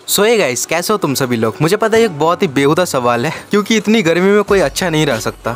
सो hey guys, कैसे हो तुम सभी लोग। मुझे पता है ये एक बहुत ही बेहुदा सवाल है, क्योंकि इतनी गर्मी में कोई अच्छा नहीं रह सकता।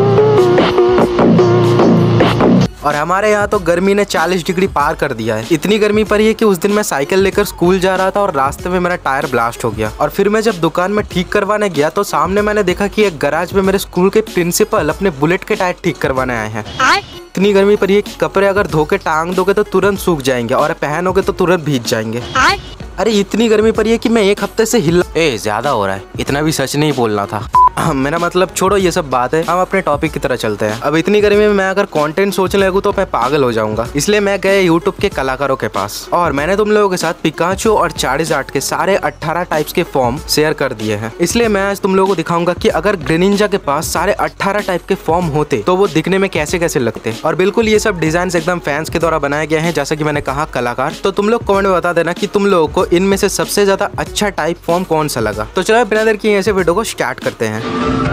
और हमारे यहाँ तो गर्मी ने 40 डिग्री पार कर दिया है। इतनी गर्मी पड़ी है कि उस दिन मैं साइकिल लेकर स्कूल जा रहा था और रास्ते में मेरा टायर ब्लास्ट हो गया। और फिर मैं जब दुकान में ठीक करवाने गया तो सामने मैंने देखा कि एक गैराज में मेरे स्कूल के प्रिंसिपल अपने बुलेट के टायर ठीक करवाने आए हैं। इतनी गर्मी पड़ी है कि कपड़े अगर धो के टांग दोगे तो तुरंत सूख जाएंगे और पहनोगे तो तुरंत भीग जाएंगे। अरे इतनी गर्मी पड़ी है कि मैं एक हफ्ते से ज्यादा हो रहा है। इतना भी सच नहीं बोलना था। मेरा मतलब छोड़ो ये सब बात है, हम अपने टॉपिक की तरह चलते हैं। अब इतनी गर्मी में मैं अगर कंटेंट सोचने लगूँ तो मैं पागल हो जाऊंगा। इसलिए मैं गया यूट्यूब के कलाकारों के पास और मैंने तुम लोगों के साथ पिकाचू और चार्जार्ड के सारे 18 टाइप्स के फॉर्म शेयर कर दिए हैं। इसलिए मैं आज तुम लोगों को दिखाऊंगा कि अगर ग्रेनिंजा के पास सारे 18 टाइप के फॉर्म होते तो वो दिखने में कैसे कैसे लगते। और बिल्कुल ये सब डिजाइन एकदम फैंस के द्वारा बनाए गए हैं, जैसा कि मैंने कहा कलाकार। तो तुम लोग कमेंट में बता देना कि तुम लोगों को इनमें से सबसे ज्यादा अच्छा टाइप फॉर्म कौन सा लगा। तो चलो बिना देर किए ऐसे वीडियो को स्टार्ट करते हैं।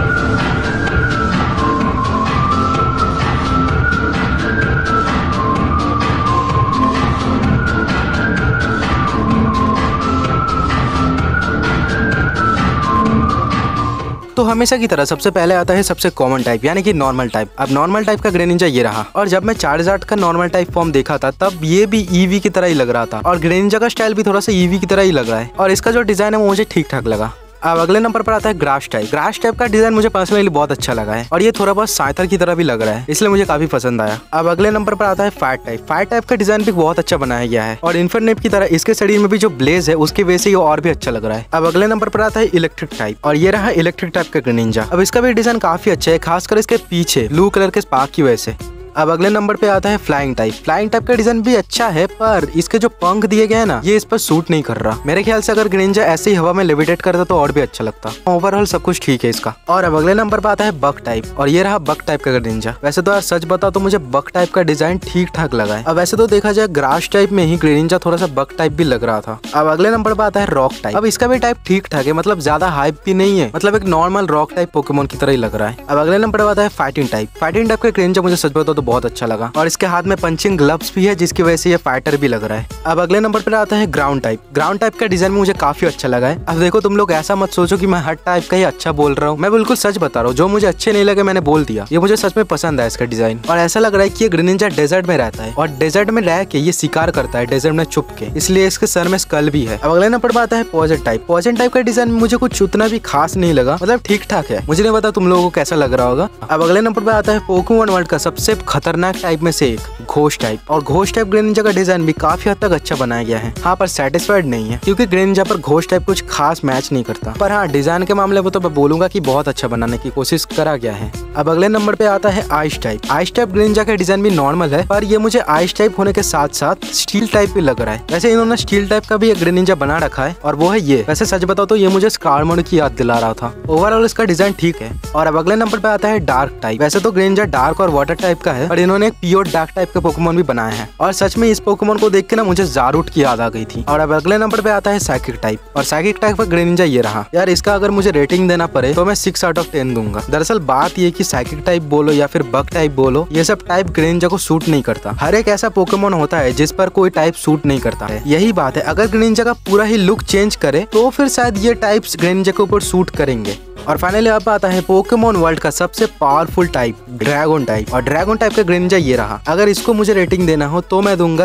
तो हमेशा की तरह सबसे पहले आता है सबसे कॉमन टाइप यानी कि नॉर्मल टाइप। अब नॉर्मल टाइप का ग्रेनिंजा ये रहा। और जब मैं चार्जार्ड का नॉर्मल टाइप फॉर्म देखा था तब ये भी ईवी की तरह ही लग रहा था और ग्रेनिंजा का स्टाइल भी थोड़ा सा ईवी की तरह ही लग रहा है और इसका जो डिजाइन है वो मुझे ठीक ठाक लगा। अब अगले नंबर पर आता है ग्रास टाइप। ग्रास टाइप का डिजाइन मुझे पर्सनली बहुत अच्छा लगा है और ये थोड़ा बहुत साइथर की तरह भी लग रहा है, इसलिए मुझे काफी पसंद आया। अब अगले नंबर पर आता है फायर टाइप। फायर टाइप का डिजाइन भी बहुत अच्छा बनाया गया है और इन्फरनेट की तरह इसके शरीर में भी जो ब्लेज है उसकी वजह से ये और भी अच्छा लग रहा है। अब अगले नंबर पर आता है इलेक्ट्रिक टाइप और ये रहा इलेक्ट्रिक टाइप का ग्रेनिंजा। अब इसका भी डिजाइन काफी अच्छा है, खासकर इसके पीछे ब्लू कलर के स्पार्क की वजह से। अब अगले नंबर पे आता है फ्लाइंग टाइप। फ्लाइंग टाइप का डिजाइन भी अच्छा है पर इसके जो पंख दिए गए हैं ना ये इस पर सूट नहीं कर रहा। मेरे ख्याल से अगर ग्रेनिंजा ऐसे ही हवा में लेविटेट करता तो और भी अच्छा लगता। ओवरऑल सब कुछ ठीक है इसका। और अब अगले नंबर पे आता है बक टाइप और ये रहा बक टाइप का ग्रेनिंजा। वैसे तो यार सच बताओ तो मुझे बक टाइप का डिजाइन ठीक ठाक लगा है। अब वैसे तो देखा जाए ग्रास टाइप में ही ग्रेनिंजा थोड़ा सा बक टाइप भी लग रहा था। अब अगले नंबर पे आता है रॉक टाइप। अब इसका भी टाइप ठीक ठाक है, मतलब ज्यादा हाइप भी नहीं है, मतलब एक नॉर्मल रॉक टाइप पोकेमोन की तरह ही लग रहा है। अब अगले नंबर पे आता है फाइटिंग टाइप। फाइटिंग टाइप का ग्रेनिंजा मुझे सच बताओ तो बहुत अच्छा लगा और इसके हाथ में पंचिंग ग्लव्स भी है जिसकी वजह से ये फाइटर भी लग रहा है। अब अगले नंबर पर आता है ग्राउंड टाइप। ग्राउंड टाइप का डिजाइन मुझे काफी अच्छा लगा है। अब देखो तुम लोग ऐसा मत सोचो कि मैं हर टाइप का ही अच्छा बोल रहा हूँ, मैं बिल्कुल सच बता रहा हूँ। जो मुझे अच्छे नहीं लगे मैंने बोल दिया, ये मुझे सच में पसंद है इसका डिजाइन। और ऐसा लग रहा है कि ये ग्रेनिंजा डेजर्ट में रहता है और डेजर्ट में रह के ये शिकार करता है, डेजर्ट में छुप के, इसलिए इसके सर में स्कल भी है। अब अगले नंबर पर आता है पॉइजन टाइप। पॉइजन टाइप का डिजाइन मुझे कुछ उतना भी खास नहीं लगा, मतलब ठीक ठाक है। मुझे नहीं पता तुम लोगों को कैसा लग रहा होगा। अब अगले नंबर पर आता है पोकेमॉन वर्ल्ड का सबसे खतरनाक टाइप में से एक घोस्ट टाइप। और घोस्ट टाइप ग्रेनिंजा का डिजाइन भी काफी हद तक अच्छा बनाया गया है। हाँ पर सेटिस्फाइड नहीं है क्योंकि ग्रेनिंजा पर घोस्ट टाइप कुछ खास मैच नहीं करता, पर हाँ डिजाइन के मामले में तो मैं बोलूंगा कि बहुत अच्छा बनाने की कोशिश करा गया है। अब अगले नंबर पे आता है आइस टाइप। आइस टाइप ग्रेनिंजा का डिजाइन भी नॉर्मल है पर ये मुझे आइस टाइप होने के साथ साथ स्टील टाइप भी लग रहा है। वैसे इन्होंने स्टील टाइप का भी एक ग्रेनिंजा बना रखा है और वो है ये। वैसे सच बताओ तो ये मुझे स्कारमोड की याद दिला रहा था। ओवरऑल इसका डिजाइन ठीक है। और अब अगले नंबर पे आता है डार्क टाइप। वैसे तो ग्रेनिंजा डार्क और वाटर टाइप का है पर इन्होंने एक प्योर डार्क टाइप का पोकेमॉन भी बनाया है और सच में इस पोकेमॉन को देख के ना मुझे जारूट की याद आ गई थी। और अब अगले नंबर पे आता है साइकिक टाइप और साइकिक टाइप का ग्रेनिंजा ये रहा। यार इसका अगर मुझे रेटिंग देना पड़े तो मैं 6 आउट ऑफ 10 दूंगा। दरअसल बात ये कि साइकिक टाइप बोलो या फिर बग टाइप बोलो, ये सब टाइप ग्रेनिंजा को सूट नहीं करता। हर एक ऐसा पोकेमॉन होता है जिस पर कोई टाइप सूट नहीं करता है, यही बात है। अगर ग्रेनिंजा का पूरा ही लुक चेंज करे तो फिर शायद ये टाइप्स ग्रेनिंजा के ऊपर सूट करेंगे। और फाइनली अब आता है पोकेमॉन वर्ल्ड का सबसे पावरफुल टाइप ड्रैगन टाइप। और ड्रैगन टाइप का ग्रेनिंजा ये रहा। अगर इसको मुझे रेटिंग देना हो तो मैं दूंगा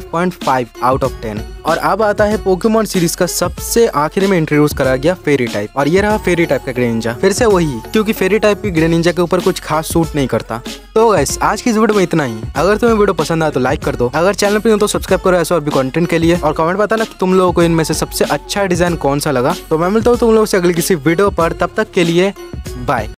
7.5 आउट ऑफ 10। और अब आता है पोकेमॉन सीरीज का सबसे आखिर में इंट्रोड्यूस करा गया फेरी टाइप और ये रहा फेरी टाइप का ग्रेनिंजा। फिर से वही, क्योंकि फेरी टाइप की ग्रेनिंजा के ऊपर कुछ खास सूट नहीं करता। तो गाइस आज की इस वीडियो में इतना ही। अगर तुम्हें वीडियो पसंद आया तो लाइक कर दो, अगर चैनल पे हो तो सब्सक्राइब करो ऐसा और भी कंटेंट के लिए। और कमेंट बताना कि तुम लोगों को इनमें से सबसे अच्छा डिजाइन कौन सा लगा। तो मैं मिलता हूँ तुम लोगों से अगली किसी वीडियो पर, तब तक के लिए बाय।